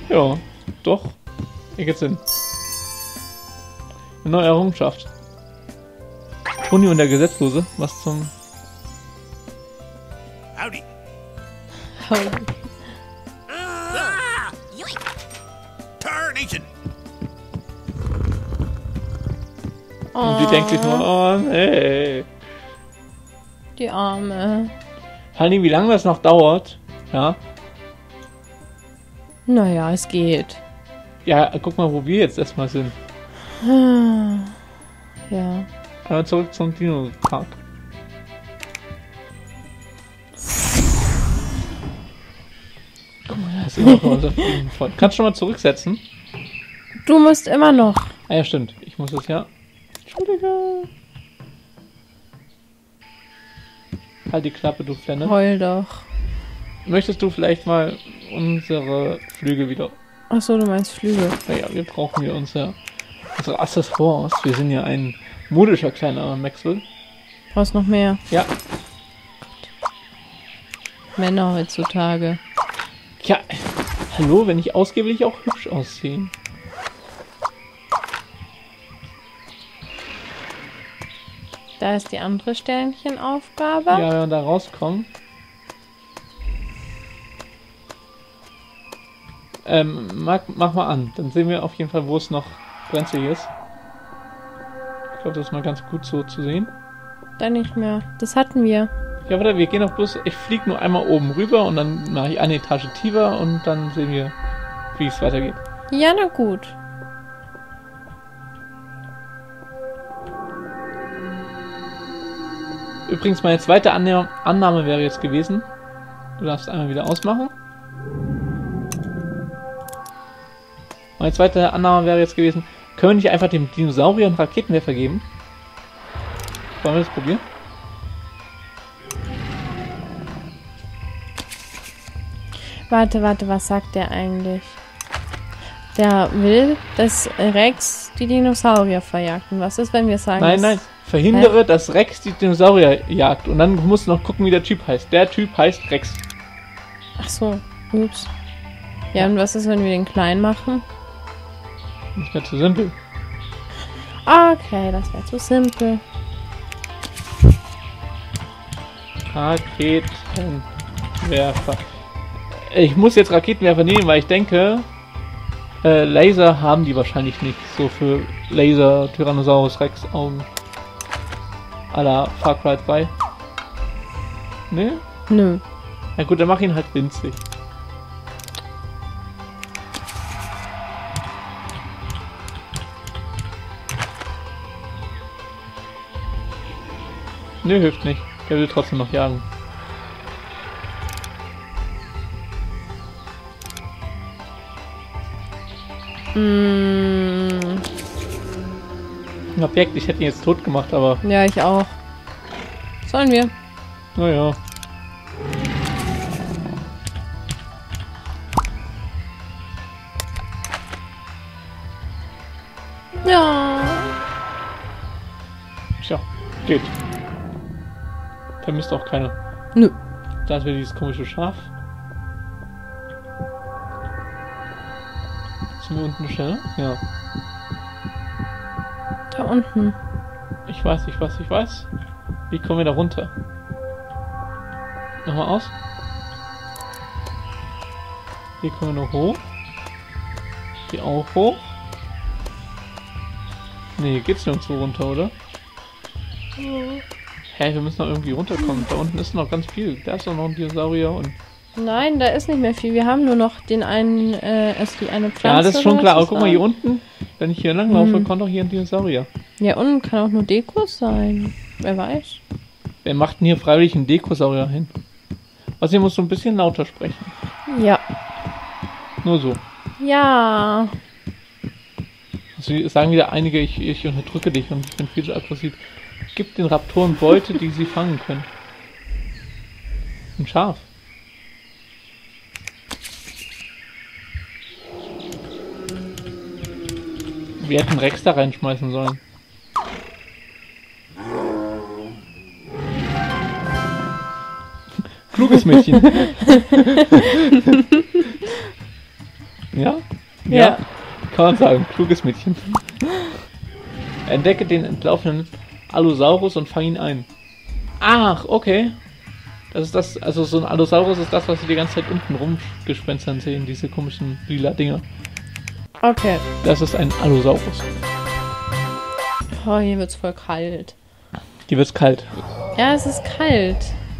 Ja, doch. Hier geht's hin. Eine neue Errungenschaft. Toni und der Gesetzlose. Was zum... Howdy. Tarnation. Und die denkt sich nur, oh nee. Die Arme. Vor allem, wie lange das noch dauert. Ja. Naja, es geht. Ja, guck mal, wo wir jetzt erstmal sind. Ja. Aber zurück zum Dino-Park. Guck mal, da ist immer noch unser Freund. Kannst du schon mal zurücksetzen? Du musst immer noch. Ah ja, stimmt. Ich muss es ja... Entschuldige. Halt die Klappe, du Fenne. Heul doch. Möchtest du vielleicht mal unsere Flügel wieder... Achso, du meinst Flügel. Naja, wir brauchen hier unsere Accessoires. Wir sind ja ein modischer kleiner Maxwell. Brauchst noch mehr. Ja. Männer heutzutage. Ja, hallo, wenn ich ausgehe, will ich auch hübsch aussehen. Da ist die andere Sternchenaufgabe. Ja, wenn wir da rauskommen. Mach mal an. Dann sehen wir auf jeden Fall, wo es noch brenzlig ist. Ich glaube, das ist mal ganz gut so zu sehen. Dann nicht mehr. Das hatten wir. Ja, warte, wir gehen auf bloß... Ich fliege nur einmal oben rüber und dann mache ich eine Etage tiefer und dann sehen wir, wie es weitergeht. Ja, na gut. Übrigens, meine zweite Annahme wäre jetzt gewesen. Du darfst einmal wieder ausmachen. Meine zweite Annahme wäre jetzt gewesen, können wir nicht einfach dem Dinosaurier einen Raketenwerfer geben? Wollen wir das probieren? Warte, was sagt der eigentlich? Der will, dass Rex die Dinosaurier verjagt. Und was ist, wenn wir sagen... Nein. Verhindere, dass Rex die Dinosaurier jagt. Und dann musst du noch gucken, wie der Typ heißt. Der Typ heißt Rex. Ach so, ups. Ja, und was ist, wenn wir den klein machen? Das wäre zu simpel. Okay, das wäre zu simpel. Raketenwerfer. Ich muss jetzt Raketenwerfer nehmen, weil ich denke, Laser haben die wahrscheinlich nicht. So für Laser Tyrannosaurus Rex Augen. À la Far Cry 3. Ne? Nö. Na gut, dann mach ihn halt winzig. Ne, hilft nicht. Der will trotzdem noch jagen. Objekt, ich hätte ihn jetzt tot gemacht, aber... Ja, ich auch. Sollen wir? Naja. Ja. Tja, geht. Vermisst auch keiner. Nö. Da ist wieder dieses komische Schaf. Sind wir unten schneller? Ja. Da unten. Ich weiß. Wie kommen wir da runter? Nochmal aus. Hier kommen wir noch hoch. Hier auch hoch. Nee, hier geht's nirgendwo runter, oder? Hä, wir müssen noch irgendwie runterkommen. Da unten ist noch ganz viel. Da ist doch noch ein Dinosaurier und... Nein, da ist nicht mehr viel. Wir haben nur noch den einen, die eine Pflanze. Ja, das ist schon oder klar. was Aber guck mal, hier unten, wenn ich hier lang laufe, kommt doch hier ein Dinosaurier. Ja, unten kann auch nur Deko sein. Wer weiß. Wer macht denn hier freiwillig einen Dekosaurier hin? Also hier musst du ein bisschen lauter sprechen. Ja. Nur so. Ja. Also sagen wieder einige, ich unterdrücke dich und ich bin viel zu aggressiv. Gib den Raptoren Beute, die sie fangen können. Ein Schaf. Wir hätten Rex da reinschmeißen sollen. Kluges Mädchen. Ja? Ja. Kann man sagen. Kluges Mädchen. Entdecke den entlaufenen Allosaurus und fang ihn ein. Ach, okay. Das ist das, also so ein Allosaurus ist das, was wir die ganze Zeit unten rumgespenstern sehen, diese komischen lila Dinger. Okay. Das ist ein Allosaurus. Oh, hier wird's voll kalt. Hier wird's kalt. Ja, es ist kalt.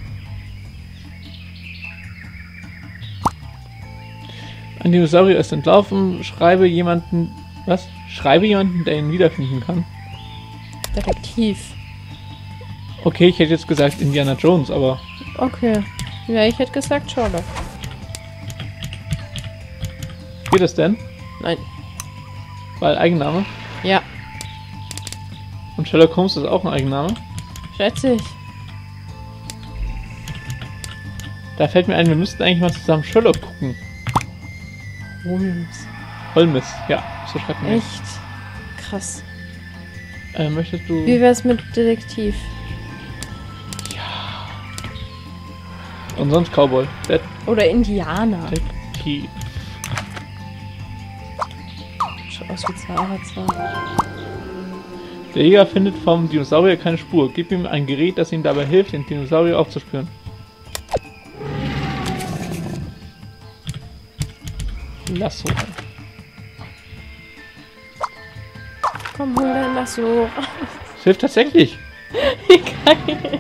Ein Dinosaurier ist entlaufen. Schreibe jemanden, der ihn wiederfinden kann. Detektiv. Okay, ich hätte jetzt gesagt Indiana Jones, aber Okay. Ja, ich hätte gesagt Sherlock. geht es denn? Nein. Weil Eigenname. Ja, Und Sherlock Holmes ist auch ein Eigenname. schätze ich. Da fällt mir ein, wir müssten eigentlich mal zusammen Sherlock gucken. Holmes. Holmes, ja, so schreibt man das. Echt? Krass. Möchtest du... Wie wär's mit Detektiv? Und sonst Cowboy. Oder Indianer. Detektiv. Schaut aus wie Zahnarzt. Der Jäger findet vom Dinosaurier keine Spur. Gib ihm ein Gerät, das ihm dabei hilft, den Dinosaurier aufzuspüren. Lasso. Komm, hol dein Lasso. Das hilft tatsächlich. Wie geil.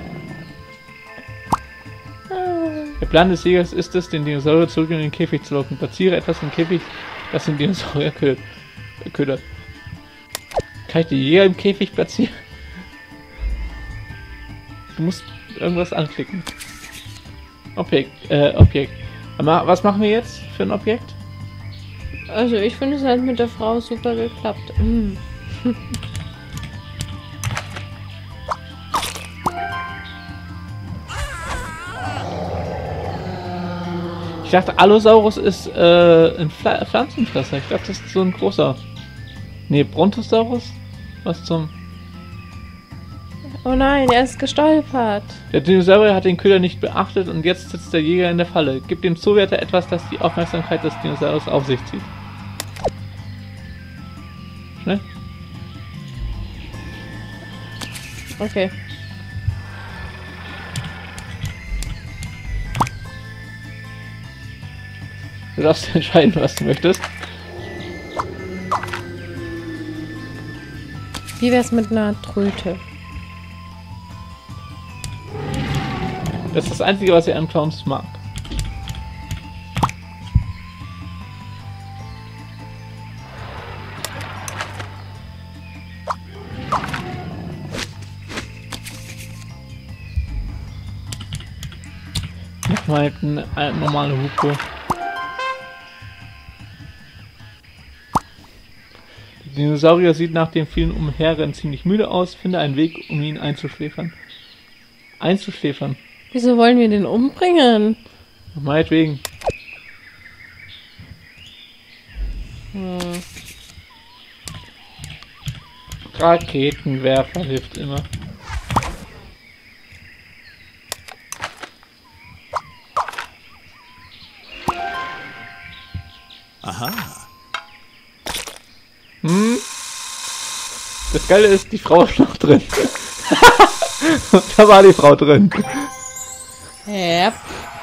Der Plan des Jägers ist es, den Dinosaurier zurück in den Käfig zu locken. Platziere etwas im Käfig, das den Dinosaurier ködert. Kann ich den Jäger im Käfig platzieren? Du musst irgendwas anklicken. Objekt. Aber was machen wir jetzt für ein Objekt? Also ich finde es halt mit der Frau super geklappt. Ich dachte, Allosaurus ist ein Pflanzenfresser. Ich glaube, das ist so ein großer. Nee, Brontosaurus? Was zum... Oh nein, er ist gestolpert. Der Dinosaurier hat den Köder nicht beachtet und jetzt sitzt der Jäger in der Falle. Gib dem Zuwärter etwas, das die Aufmerksamkeit des Dinosauriers auf sich zieht. Schnell. Okay. Du darfst entscheiden, was du möchtest. Wie wär's mit einer Tröte? Das ist das Einzige, was er an Clowns mag. Mach mal eine normale Hupe. Der Dinosaurier sieht nach dem vielen Umherrennen ziemlich müde aus. Finde einen Weg, um ihn einzuschläfern. Einzuschläfern. Wieso wollen wir den umbringen? Meinetwegen. Raketenwerfer hilft immer. Aha. Das Geile ist, die Frau ist noch drin. Da war die Frau drin. Yep.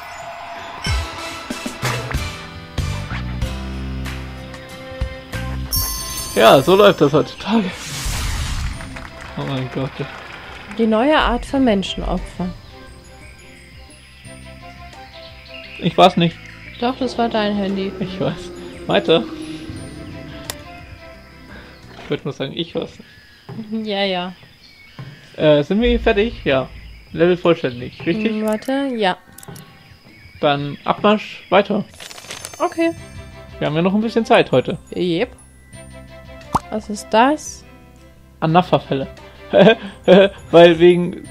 Ja, so läuft das heutzutage. Oh mein Gott. Die neue Art von Menschenopfer. Ich weiß nicht. Doch, das war dein Handy. Ich weiß. Weiter. Ich würde nur sagen, ich weiß nicht. Ja, ja. Sind wir hier fertig? Ja. Level vollständig, richtig? Warte, ja. Dann Abmarsch weiter. Okay. Wir haben ja noch ein bisschen Zeit heute. Yep. Was ist das? Anafa-Fälle. Weil wegen...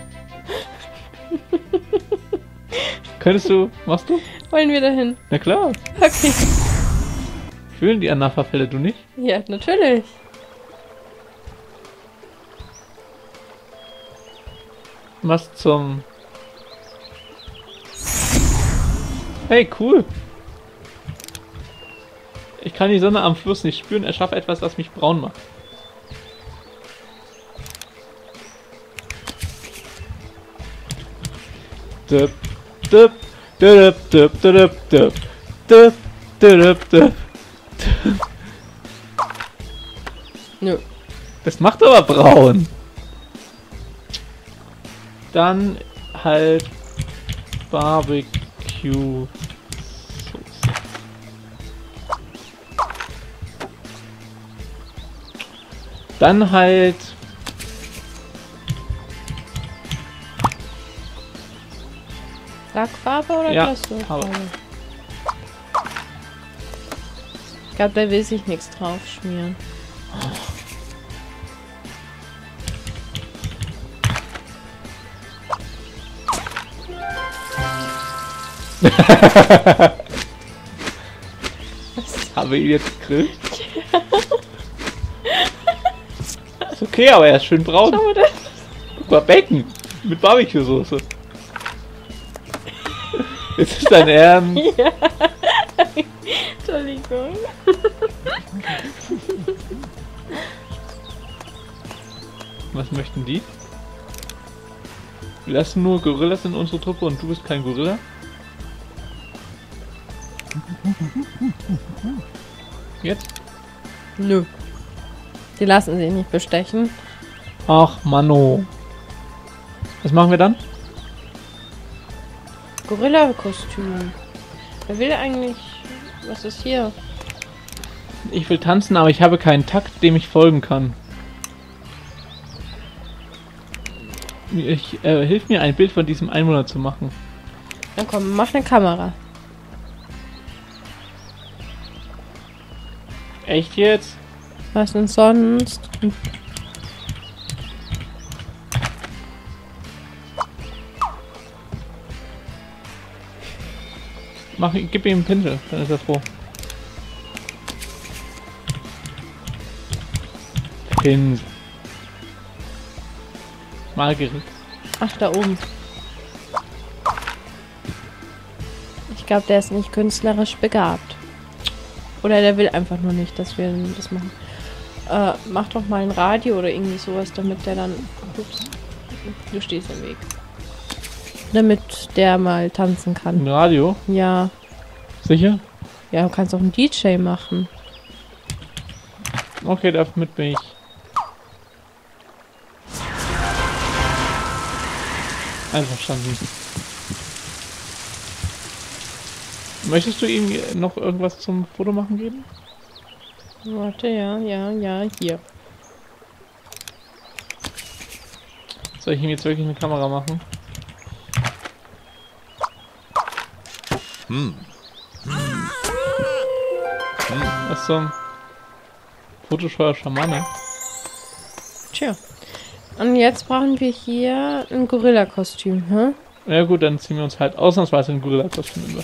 Könntest du... Machst du? Wollen wir dahin? Na klar. Okay. Ich will die Anafa-Fälle, du nicht? Ja, natürlich. Was zum... Hey, cool. Ich kann die Sonne am Fluss nicht spüren. Erschaffe etwas, das mich braun macht. Düpp, düpp, düpp, düpp, düpp, düpp, düpp, düpp, düpp. Nö. Das macht aber braun. Dann halt Barbecue. Dann halt Lackfarbe oder Ja, Glasfarbe? Farbe. Ich glaube, der will sich nichts drauf schmieren. Habe ich ihn jetzt gegrillt? Ist okay, aber er ist schön braun. Schau mal das. Guck mal, Bacon mit Barbecue-Soße. Jetzt ist dein Ernst. Ja. Entschuldigung. Was möchten die? Wir lassen nur Gorillas in unsere Truppe und du bist kein Gorilla? Jetzt? Nö. Die lassen sich nicht bestechen. Ach, Mano. Was machen wir dann? Gorilla-Kostüm. Wer will eigentlich... Was ist hier? Ich will tanzen, aber ich habe keinen Takt, dem ich folgen kann. Hilf mir, ein Bild von diesem Einwohner zu machen. Na komm, mach eine Kamera. Echt jetzt? Was denn sonst? Gib ihm einen Pinsel, dann ist er froh. Pinsel. Malgerät. Ach, da oben. Ich glaube, der ist nicht künstlerisch begabt. Oder der will einfach nur nicht, dass wir das machen. Mach doch mal ein Radio oder irgendwie sowas, damit der dann... Ups. Du stehst im Weg. Damit der mal tanzen kann. Ein Radio? Ja. Sicher? Ja, du kannst auch einen DJ machen. Okay, damit bin ich. Einverstanden. Möchtest du ihm noch irgendwas zum Fotomachen geben? Warte, ja, hier. Soll ich ihm jetzt wirklich eine Kamera machen? Was zum Fotoscheuer Schamane? Tja. Und jetzt brauchen wir hier ein Gorilla-Kostüm, hä? Ja gut, dann ziehen wir uns halt ausnahmsweise ein Gorilla-Kostüm über.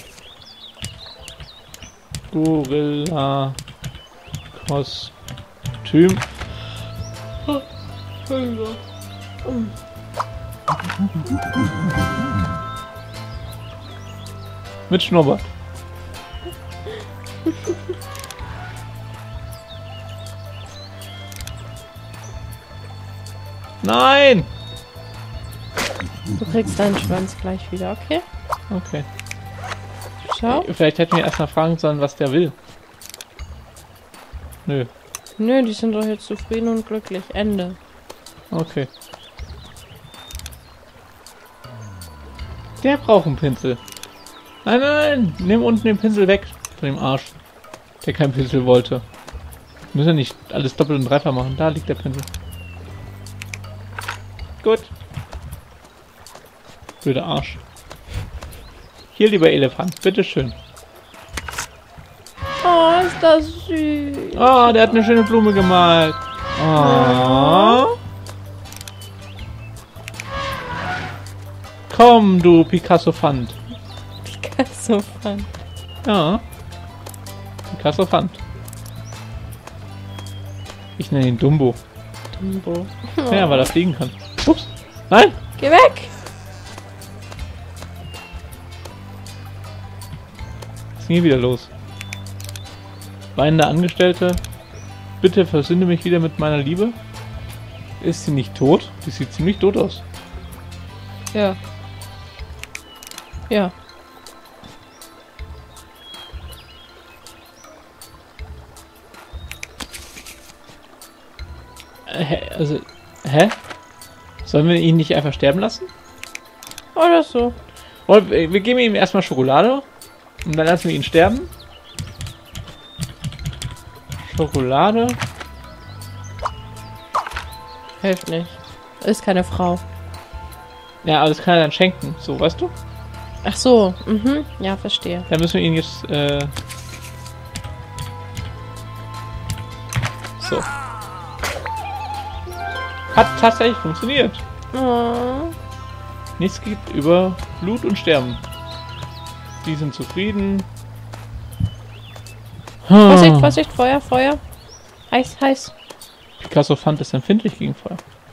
Gorilla-Kostüm. Mit Schnurrbart. Nein! Du kriegst deinen Schwanz gleich wieder, okay? Okay. Schau. Vielleicht hätten wir erstmal fragen sollen, was der will. Nö. Nö, die sind doch jetzt zufrieden und glücklich. Ende. Okay. Der braucht einen Pinsel. Nein, nein, nimm unten den Pinsel weg von dem Arsch, der keinen Pinsel wollte. Wir müssen ja nicht alles doppelt und dreifach machen. Da liegt der Pinsel. Gut. Blöder Arsch. Hier, lieber Elefant, bitteschön. Oh, ist das süß. Oh, der hat eine schöne Blume gemalt. Oh. Komm, du Picasso-Fand. Picasso-Fand. Ja. Picasso-Fand. Ich nenne ihn Dumbo. Dumbo. Ja, weil er fliegen kann. Ups. Nein! Geh weg! Ist nie wieder los. Weinende Angestellte. Bitte versöhne mich wieder mit meiner Liebe. Ist sie nicht tot? Die sieht ziemlich tot aus. Ja. Ja. Hä? Sollen wir ihn nicht einfach sterben lassen? Oder so. Und wir geben ihm erstmal Schokolade. Und dann lassen wir ihn sterben. Schokolade. Hilft nicht. Ist keine Frau. Ja, aber das kann er dann schenken. So, weißt du? Ach so. Mhm. Ja, verstehe. Dann müssen wir ihn jetzt, so. Hat tatsächlich funktioniert. Oh. Nichts geht über Blut und Sterben. Die sind zufrieden. Vorsicht, Vorsicht, Feuer, Feuer. Heiß, heiß. Picasso fand es empfindlich gegen Feuer.